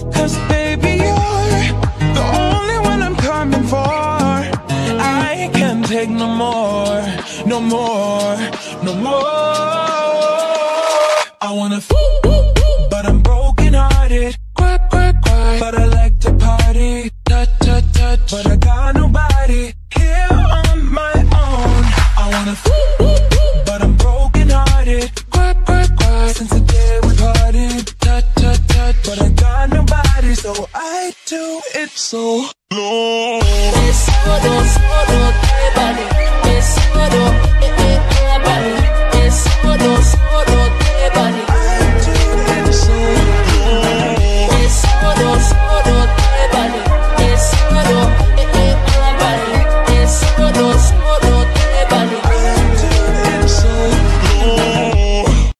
'Cause baby, you're the only one I'm coming for. I can't take no more, no more, no more. I wanna but I'm broken hearted. Cry, cry, cry, but I like to party. Touch, touch, touch, but I got nobody here on my own. I wanna but I'm broken hearted. Cry, cry, cry, since the day we parted. Touch, touch, touch, but I got nobody, so I do it so low. Solo, solo, everybody.